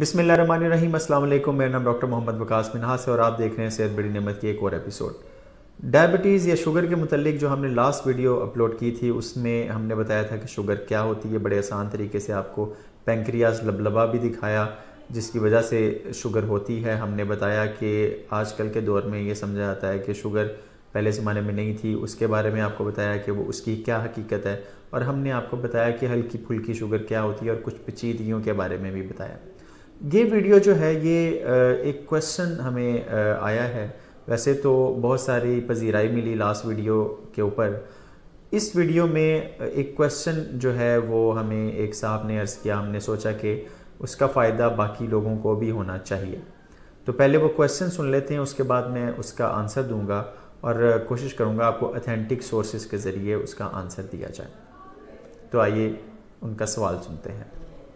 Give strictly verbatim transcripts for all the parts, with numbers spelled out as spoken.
बिस्मिल्लाहिर्रहमानिर्रहीम। अस्सलाम वालेकुम। मेरा नाम डॉक्टर मोहम्मद वकास मिन्हास है और आप देख रहे हैं सेहत बड़ी नेमत की एक और एपिसोड। डायबिटीज़ या शुगर के मुतल्लिक जो हमने लास्ट वीडियो अपलोड की थी उसमें हमने बताया था कि शुगर क्या होती है। बड़े आसान तरीके से आपको पैंक्रियाज लबलबा भी दिखाया जिसकी वजह से शुगर होती है। हमने बताया कि आजकल के दौर में ये समझा जाता है कि शुगर पहले ज़माने में नहीं थी, उसके बारे में आपको बताया कि वो उसकी क्या हकीकत है, और हमने आपको बताया कि हल्की फुल्की शुगर क्या होती है और कुछ पेचीदगियों के बारे में भी बताया। ये वीडियो जो है ये एक क्वेश्चन हमें आया है। वैसे तो बहुत सारी पजीराई मिली लास्ट वीडियो के ऊपर। इस वीडियो में एक क्वेश्चन जो है वो हमें एक साहब ने अर्ज़ किया, हमने सोचा कि उसका फ़ायदा बाकी लोगों को भी होना चाहिए। तो पहले वो क्वेश्चन सुन लेते हैं, उसके बाद मैं उसका आंसर दूंगा और कोशिश करूंगा आपको ऑथेंटिक सोर्सेज के ज़रिए उसका आंसर दिया जाए। तो आइए उनका सवाल सुनते हैं।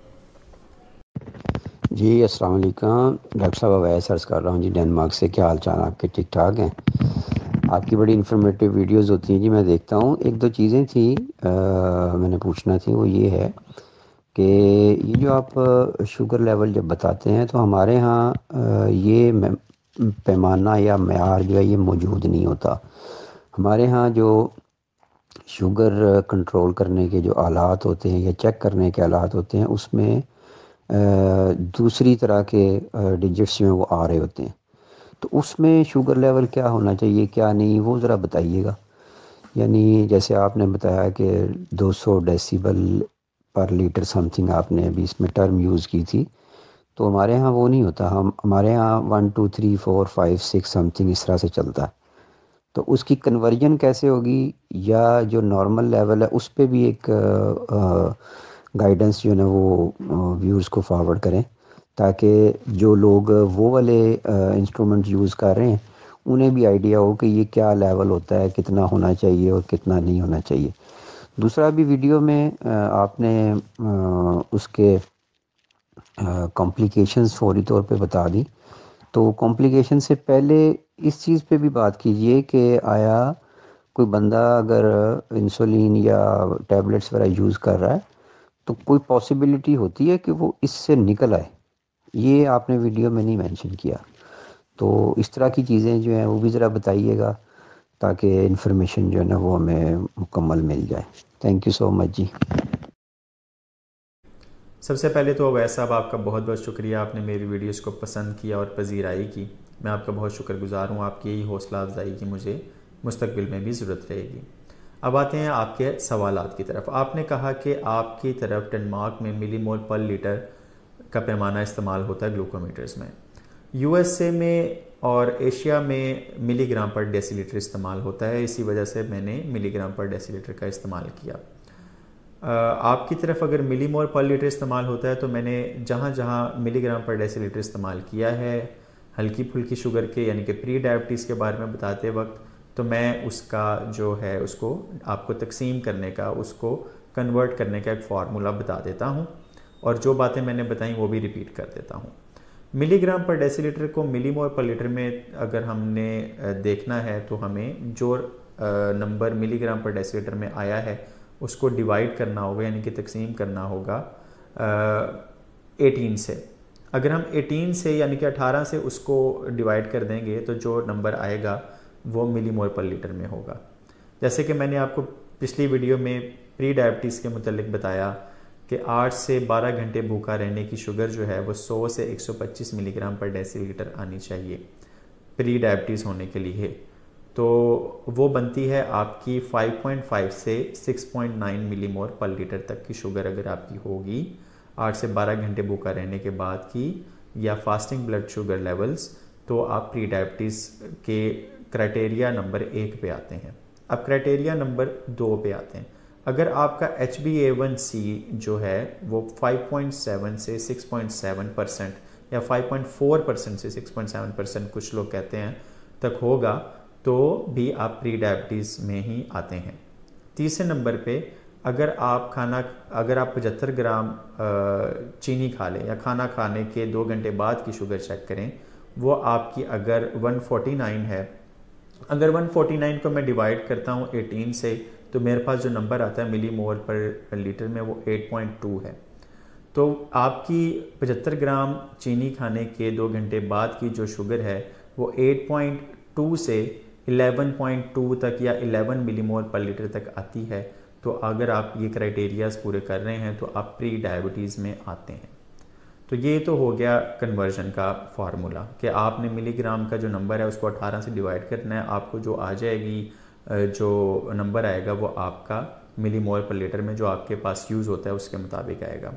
जी अस्सलाम वालेकुम। डॉक्टर साहब अवैस अर्ज़ कर रहा हूँ जी, डेनमार्क से। क्या हाल चाल आपके? ठीक ठाक हैं? आपकी बड़ी इन्फॉर्मेटिव वीडियोस होती हैं जी, मैं देखता हूँ। एक दो चीज़ें थी आ, मैंने पूछना थी, वो ये है कि ये जो आप शुगर लेवल जब बताते हैं तो हमारे यहाँ ये पैमाना या मेयार जो है ये मौजूद नहीं होता। हमारे यहाँ जो शुगर कंट्रोल करने के जो आलात होते हैं या चेक करने के आलात होते हैं उसमें दूसरी तरह के डिजिट्स में वो आ रहे होते हैं। तो उसमें शुगर लेवल क्या होना चाहिए क्या नहीं, वो ज़रा बताइएगा। यानी जैसे आपने बताया कि दो सौ डेसिबल पर लीटर समथिंग आपने अभी इसमें टर्म यूज़ की थी, तो हमारे यहाँ वो नहीं होता। हम हमारे यहाँ one two three four five six something इस तरह से चलता है। तो उसकी कन्वर्जन कैसे होगी, या जो नॉर्मल लेवल है उस पर भी एक गाइडेंस जो है ना वो व्यूज़ को फॉरवर्ड करें, ताकि जो लोग वो वाले इंस्ट्रूमेंट यूज़ कर रहे हैं उन्हें भी आइडिया हो कि ये क्या लेवल होता है, कितना होना चाहिए और कितना नहीं होना चाहिए। दूसरा भी वीडियो में आपने उसके कॉम्प्लिकेशंस फौरी तौर पे बता दी। तो कॉम्प्लिकेशन से पहले इस चीज़ पे भी बात कीजिए कि आया कोई बंदा अगर इंसुलिन या टैबलेट्स वगैरह यूज़ कर रहा है तो कोई पॉसिबिलिटी होती है कि वो इससे निकल आए। ये आपने वीडियो में नहीं मेंशन किया। तो इस तरह की चीज़ें जो हैं वो भी ज़रा बताइएगा, ताकि इन्फॉर्मेशन जो है ना वो हमें मुकम्मल मिल जाए। थैंक यू सो मच जी। सबसे पहले तो अवैस साहब आपका बहुत बहुत शुक्रिया, आपने मेरी वीडियोस को पसंद किया और पजीराई की। मैं आपका बहुत शुक्रगुजार हूँ। आपकी यही हौसला अफजाई की मुझे मुस्तकबिल में भी ज़रूरत रहेगी। अब आते हैं आपके सवालात की तरफ। आपने कहा कि आपकी तरफ डेनमार्क में मिलीमोल पर लीटर का पैमाना इस्तेमाल होता है ग्लूकोमीटर्स में। यूएसए में और एशिया में मिलीग्राम पर डेसीलीटर इस्तेमाल होता है, इसी वजह से मैंने मिलीग्राम पर डेसीलीटर का इस्तेमाल किया। आपकी तरफ अगर मिलीमोल पर लीटर इस्तेमाल होता है तो मैंने जहाँ जहाँ मिलीग्राम पर डेसीलीटर इस्तेमाल किया है हल्की फुल्की शुगर के यानी कि प्री डायबिटीज़ के बारे में बताते वक्त, तो मैं उसका जो है उसको आपको तकसीम करने का, उसको कन्वर्ट करने का एक फार्मूला बता देता हूँ और जो बातें मैंने बताई वो भी रिपीट कर देता हूँ। मिलीग्राम पर डेसीलीटर को मिलीमोल पर लीटर में अगर हमने देखना है तो हमें जो नंबर मिलीग्राम पर डेसीलीटर में आया है उसको डिवाइड करना होगा, यानी कि तकसीम करना होगा एटीन से। अगर हम एटीन से यानी कि अठारह से उसको डिवाइड कर देंगे तो जो नंबर आएगा वो मिलीमोल पर लीटर में होगा। जैसे कि मैंने आपको पिछली वीडियो में प्री डायबिटीज़ के मुतल्लिक बताया कि आठ से बारह घंटे भूखा रहने की शुगर जो है वो सौ से एक सौ पच्चीस मिलीग्राम पर डेसीलीटर आनी चाहिए प्री डायबिटीज़ होने के लिए। तो वो बनती है आपकी फाइव पॉइंट फाइव से सिक्स पॉइंट नाइन मिलीमोल पर लीटर तक की शुगर अगर आपकी होगी आठ से बारह घंटे भूखा रहने के बाद की, या फास्टिंग ब्लड शुगर लेवल्स, तो आप प्री डायबिटीज़ के क्राइटेरिया नंबर एक पे आते हैं। अब क्राइटेरिया नंबर दो पे आते हैं। अगर आपका H B A one C जो है वो फाइव पॉइंट सेवन से सिक्स पॉइंट सेवन परसेंट या फाइव पॉइंट फोर परसेंट से सिक्स पॉइंट सेवन परसेंट कुछ लोग कहते हैं तक होगा, तो भी आप प्री डायबिटीज़ में ही आते हैं। तीसरे नंबर पे अगर आप खाना अगर आप पचहत्तर ग्राम चीनी खा लें या खाना खाने के दो घंटे बाद की शुगर चेक करें, वो आपकी अगर वन फोर्टी नाइन है, अगर वन फोर्टी नाइन को मैं डिवाइड करता हूँ एटीन से तो मेरे पास जो नंबर आता है मिलीमोल पर लीटर में वो एट पॉइंट टू है। तो आपकी पचहत्तर ग्राम चीनी खाने के दो घंटे बाद की जो शुगर है वो आठ पॉइंट दो से ग्यारह पॉइंट दो तक या ग्यारह मिलीमोल पर लीटर तक आती है। तो अगर आप ये क्राइटेरियाज पूरे कर रहे हैं तो आप प्री डायबिटीज़ में आते हैं। तो ये तो हो गया कन्वर्जन का फार्मूला कि आपने मिलीग्राम का जो नंबर है उसको अठारह से डिवाइड करना है, आपको जो आ जाएगी जो नंबर आएगा वो आपका मिलीमोल पर लीटर में जो आपके पास यूज़ होता है उसके मुताबिक आएगा।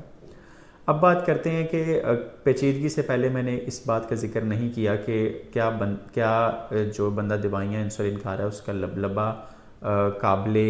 अब बात करते हैं कि पेचीदगी से पहले मैंने इस बात का जिक्र नहीं किया कि क्या बन क्या जो बंदा दवाइयाँ इंसुलिन खा रहा है उसका लबलबा काबिले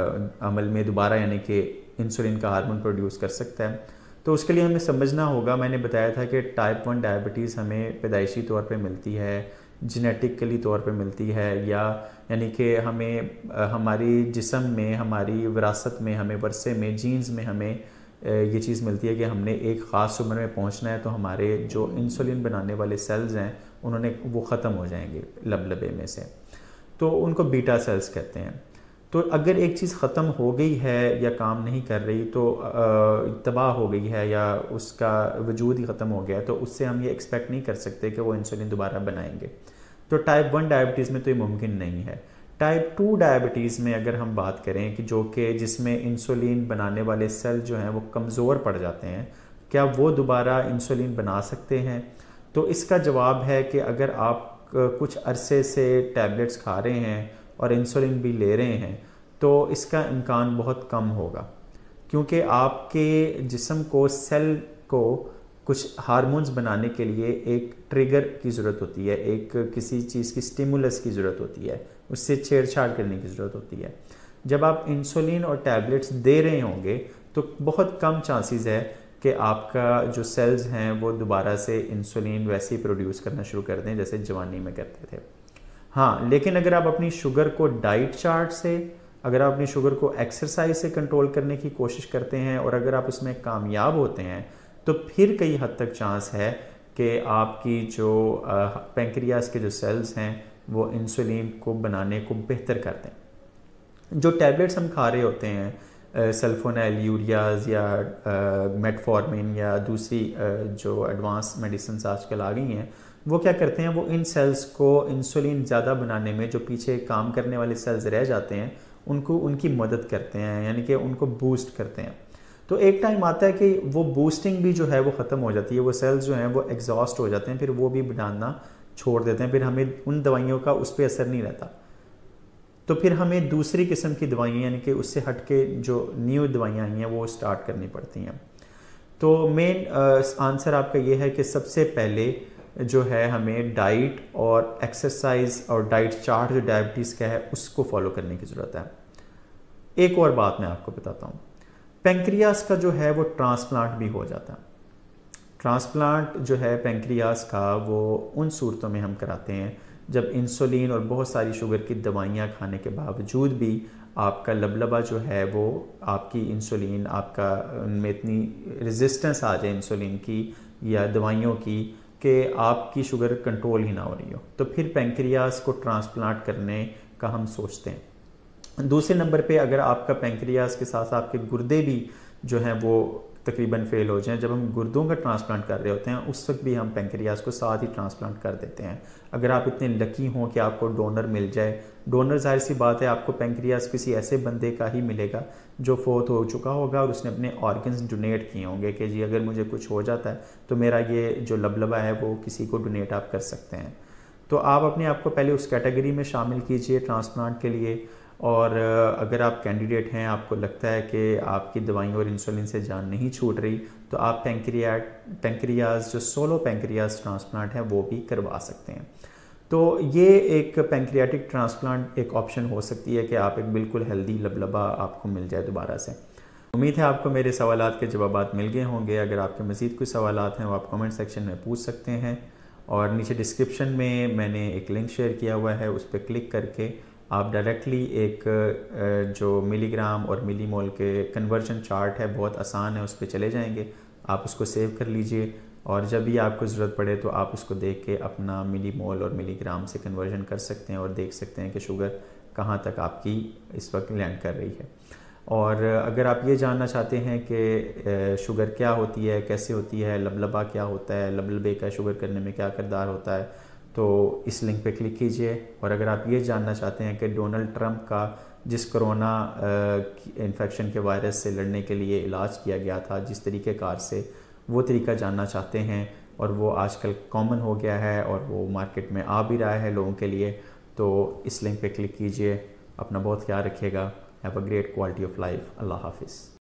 अमल में दोबारा यानी कि इंसुलिन का हार्मोन प्रोड्यूस कर सकता है। तो उसके लिए हमें समझना होगा, मैंने बताया था कि टाइप वन डायबिटीज़ हमें पैदाइशी तौर पे मिलती है, जेनेटिकली तौर पे मिलती है, या यानी कि हमें हमारी जिस्म में, हमारी विरासत में, हमें वर्से में, जीन्स में हमें ये चीज़ मिलती है कि हमने एक ख़ास उम्र में पहुंचना है तो हमारे जो इंसुलिन बनाने वाले सेल्स हैं उन्होंने वो ख़त्म हो जाएंगे लबलबे में से, तो उनको बीटा सेल्स कहते हैं। तो अगर एक चीज़ ख़त्म हो गई है या काम नहीं कर रही तो तबाह हो गई है या उसका वजूद ही ख़त्म हो गया है, तो उससे हम ये एक्सपेक्ट नहीं कर सकते कि वो इंसुलिन दोबारा बनाएंगे। तो टाइप वन डायबिटीज़ में तो ये मुमकिन नहीं है। टाइप टू डायबिटीज़ में अगर हम बात करें कि जो कि जिसमें इंसुलिन बनाने वाले सेल जो हैं वो कमज़ोर पड़ जाते हैं, क्या वो दोबारा इंसुलिन बना सकते हैं? तो इसका जवाब है कि अगर आप कुछ अरसे से टैबलेट्स खा रहे हैं और इंसुलिन भी ले रहे हैं तो इसका इम्कान बहुत कम होगा, क्योंकि आपके जिस्म को, सेल को कुछ हार्मोन्स बनाने के लिए एक ट्रिगर की ज़रूरत होती है, एक किसी चीज़ की स्टिमुलस की ज़रूरत होती है, उससे छेड़छाड़ करने की ज़रूरत होती है। जब आप इंसुलिन और टैबलेट्स दे रहे होंगे तो बहुत कम चांसेस है कि आपका जो सेल्स हैं वो दोबारा से इंसुलिन वैसे ही प्रोड्यूस करना शुरू कर दें जैसे जवानी में करते थे। हाँ, लेकिन अगर आप अपनी शुगर को डाइट चार्ट से, अगर आप अपनी शुगर को एक्सरसाइज से कंट्रोल करने की कोशिश करते हैं और अगर आप उसमें कामयाब होते हैं तो फिर कई हद तक चांस है कि आपकी जो पेंक्रियास के जो सेल्स हैं वो इंसुलिन को बनाने को बेहतर कर दें। जो टैबलेट्स हम खा रहे होते हैं, सल्फोनाइल यूरियाज या मेटफॉर्मिन या दूसरी जो एडवांस मेडिसिन आजकल आ गई हैं, वो क्या करते हैं, वो इन सेल्स को इंसुलिन ज़्यादा बनाने में जो पीछे काम करने वाले सेल्स रह जाते हैं उनको उनकी मदद करते हैं, यानी कि उनको बूस्ट करते हैं। तो एक टाइम आता है कि वो बूस्टिंग भी जो है वो ख़त्म हो जाती है, वो सेल्स जो हैं वो एग्जॉस्ट हो जाते हैं, फिर वो भी बनाना छोड़ देते हैं, फिर हमें उन दवाइयों का उस पर असर नहीं रहता। तो फिर हमें दूसरी किस्म की दवाइयाँ यानी कि उससे हट के जो न्यू दवाइयाँ आई हैं वो स्टार्ट करनी पड़ती हैं। तो मेन आंसर आपका ये है कि सबसे पहले जो है हमें डाइट और एक्सरसाइज और डाइट चार्ट जो डायबिटीज़ का है उसको फॉलो करने की ज़रूरत है। एक और बात मैं आपको बताता हूँ, पेंक्रियास का जो है वो ट्रांसप्लांट भी हो जाता है। ट्रांसप्लांट जो है पेंक्रियास का वो उन सूरतों में हम कराते हैं जब इंसुलिन और बहुत सारी शुगर की दवाइयाँ खाने के बावजूद भी आपका लबलबा जो है वो आपकी इंसुलिन, आपका उनमें इतनी रेजिस्टेंस आ जाए इंसुलिन की या दवाइयों की कि आपकी शुगर कंट्रोल ही ना हो रही हो, तो फिर पेंक्रियास को ट्रांसप्लांट करने का हम सोचते हैं। दूसरे नंबर पे अगर आपका पेंक्रियास के साथ आपके गुर्दे भी जो हैं वो तकरीबन फेल हो जाएं, जब हम गुर्दों का ट्रांसप्लांट कर रहे होते हैं उस वक्त भी हम पेंक्रियास को साथ ही ट्रांसप्लांट कर देते हैं। अगर आप इतने लकी हों कि आपको डोनर मिल जाए, डोनर जाहिर सी बात है आपको पेंक्रियास किसी ऐसे बंदे का ही मिलेगा जो फोत हो चुका होगा और उसने अपने ऑर्गन्स डोनेट किए होंगे कि जी अगर मुझे कुछ हो जाता है तो मेरा ये जो लबलबा है वो किसी को डोनेट आप कर सकते हैं। तो आप अपने आप को पहले उस कैटेगरी में शामिल कीजिए ट्रांसप्लांट के लिए। और अगर आप कैंडिडेट हैं, आपको लगता है कि आपकी दवाइयों और इंसुलिन से जान नहीं छूट रही, तो आप पेंक्रिया पेंक्रियाज जो सोलो पेंक्रियाज ट्रांसप्लांट है वो भी करवा सकते हैं। तो ये एक पेंक्रियाटिक ट्रांसप्लांट एक ऑप्शन हो सकती है कि आप एक बिल्कुल हेल्दी लबलबा आपको मिल जाए दोबारा से। उम्मीद है आपको मेरे सवालात के जवाबात मिल गए होंगे। अगर आपके मज़ीद कोई सवालात हैं वो आप कमेंट सेक्शन में पूछ सकते हैं, और नीचे डिस्क्रिप्शन में मैंने एक लिंक शेयर किया हुआ है, उस पर क्लिक करके आप डायरेक्टली एक जो मिलीग्राम और मिलीमोल के कन्वर्जन चार्ट है, बहुत आसान है, उस पर चले जाएंगे। आप उसको सेव कर लीजिए और जब भी आपको ज़रूरत पड़े तो आप उसको देख के अपना मिलीमोल और मिलीग्राम से कन्वर्जन कर सकते हैं और देख सकते हैं कि शुगर कहाँ तक आपकी इस वक्त लैंड कर रही है। और अगर आप ये जानना चाहते हैं कि शुगर क्या होती है, कैसे होती है, लबलबा क्या होता है, लबलबे का शुगर करने में क्या किरदार होता है, तो इस लिंक पे क्लिक कीजिए। और अगर आप ये जानना चाहते हैं कि डोनाल्ड ट्रंप का जिस कोरोना इन्फेक्शन के वायरस से लड़ने के लिए इलाज किया गया था जिस तरीक़ेकार से, वो तरीका जानना चाहते हैं और वो आजकल कॉमन हो गया है और वो मार्केट में आ भी रहा है लोगों के लिए, तो इस लिंक पे क्लिक कीजिए। अपना बहुत ख्याल रखिएगा। Have a great quality of life. Allah हाफिज़।